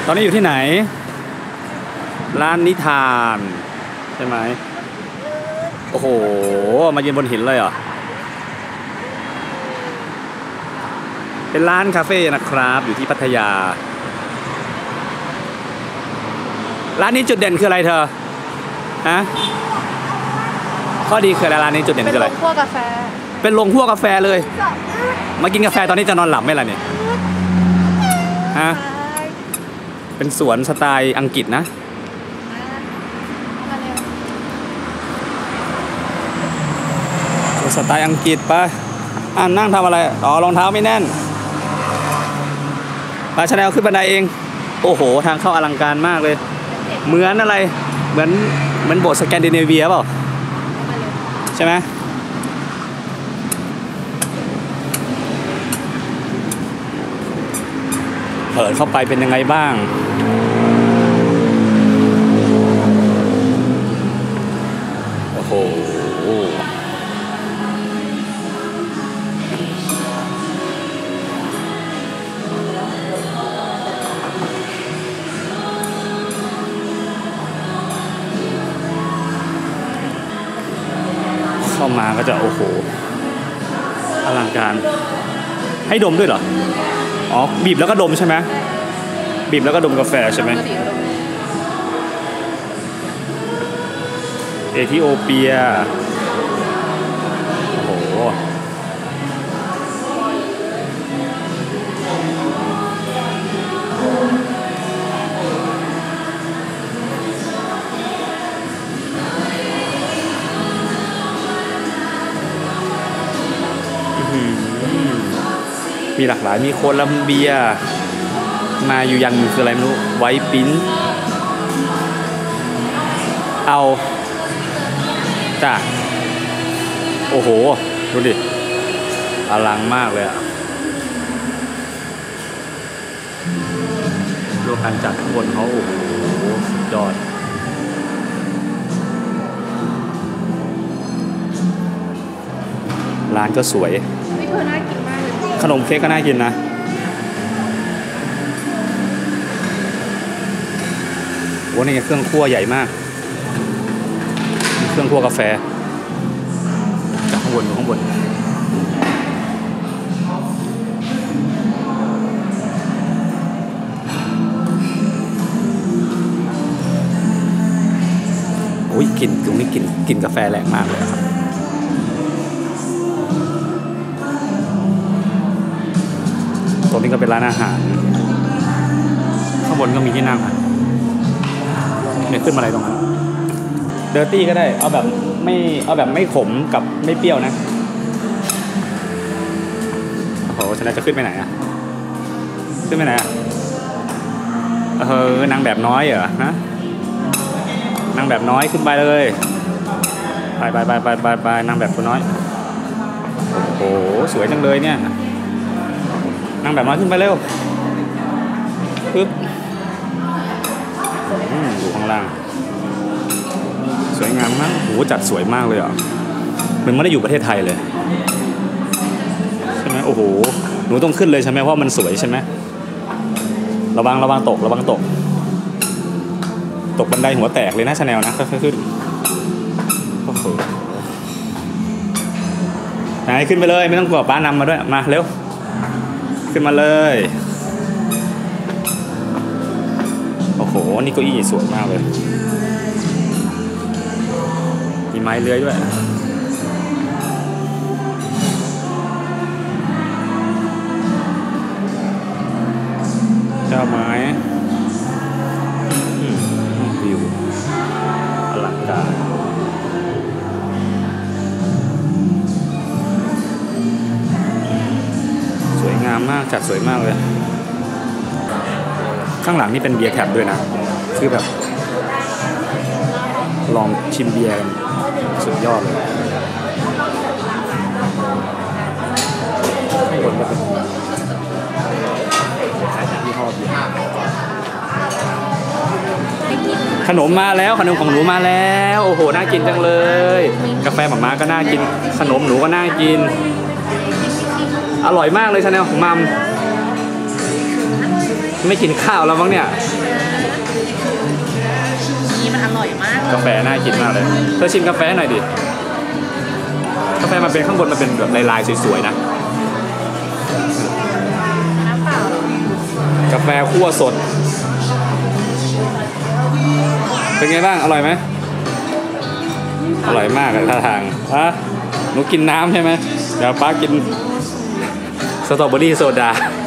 ตอนนี้อยู่ที่ไหนร้านนิทานใช่ไหมโอ้โหมายืนบนหินเลยเหรอเป็นร้านคาเฟ่นะครับอยู่ที่พัทยาร้านนี้จุดเด่นคืออะไรเธอฮะข้อดีคืออะไรร้านนี้จุดเด่นคืออะไรเป็นโรงคั่วกาแฟเป็นโรงคั่วกาแฟเลยมากินกาแฟตอนนี้จะนอนหลับไหมล่ะเนี่ยฮะเป็นสวนสไตล์อังกฤษนะสไตล์อังกฤษไปนั่งทำอะไรอ๋อรองเท้าไม่แน่นไปชาแนลขึ้นบันไดเองโอ้โหทางเข้าอลังการมากเลยเหมือนอะไรเหมือนโบสถ์สแกนดิเนเวียเปล่าใช่ไหมเปิดเข้าไปเป็นยังไงบ้างโอ้โหเข้ามาก็จะโอ้โหอลังการให้ดมด้วยเหรออ๋อบีบแล้วก็ดมใช่ไหมบีบแล้วก็ดมกาแฟใช่ไหมเอธิโอเปียโอ้โหมีหลากหลายมีโคลัมเบียมาอยู่ยันคืออะไรไม่รู้ไวท์ปิ้นเอาจ้ะโอ้โหดูดิอลังมากเลยอ่ะดูการจัดข้างบนเขาโอ้โหสุดยอดร้านก็สวยขนมเค้กก็น่ากินนะโอ้นี่เครื่องคั่วใหญ่มากเครื่องคั่วกาแฟจากข้างบนดูข้างบนโอ้ยกลิ่นตรงนี้กลิ่นกาแฟแรงมากเลยครับตรงนี้ก็เป็นร้านอาหารข้างบนก็มีที่นั่งเนี่ยขึ้นมาอะไรตรงนั้นเดอร์ตี้ก็ได้เอาแบบไม่ขมกับไม่เปรี้ยวนะโอ้โหฉันจะขึ้นไปไหนอะขึ้นไปไหนอะนางแบบน้อยเหรอฮะนางแบบน้อยขึ้นไปเลยไปนางแบบตัวน้อยโอ้โหสวยจังเลยเนี่ยนางแบบน้อยขึ้นไปเร็วปึ๊บอยู่ข้างล่างสวยงามมากโอ้โหจัดสวยมากเลยอ่ะมันไม่ได้อยู่ประเทศไทยเลยใช่ไหมโอ้โหหนูต้องขึ้นเลยใช่ไหมเพราะมันสวยใช่ไหมระวังตกบันไดหัวแตกเลยนะชาแนลนะค่อยๆขึ้นโอ้โหไหนขึ้นไปเลยไม่ต้องกลัวป้านำมาด้วยมาเร็วขึ้นมาเลยโอ้โหนี่เก้าอี้สวยมากเลยมีไม้เลื้อยด้วยเจ้าไม้วิวอลังการสวยงามมากจัดสวยมากเลยข้างหลังนี่เป็นเบียร์แท็บด้วยนะคือแบบลองชิมเบียร์สุดยอดเลยให้คนก็เป็นยี่ห้อเบียร์ขนมมาแล้วขนมของหนูมาแล้วโอ้โหน่ากินจังเลยกาแฟหม่าม้าก็น่ากินขนมหนูก็น่ากินอร่อยมากเลยชาแนลของมัมไม่กินข้าวแล้วมั้งเนี่ยนี่มันอร่อยมากกาแฟน่ากินมากเลยเธอชิมกาแฟหน่อยดิกาแฟมันเป็นข้างบนมันเป็นแบบลายๆสวยๆนะน้ำเปล่ากาแฟคั่วสดเป็นไงบ้างอร่อยไหมอร่อยมากเลยท่าทางหนูกินน้ำใช่ไหมเดี๋ยวป้ากินสตรอเบอรี่โซดา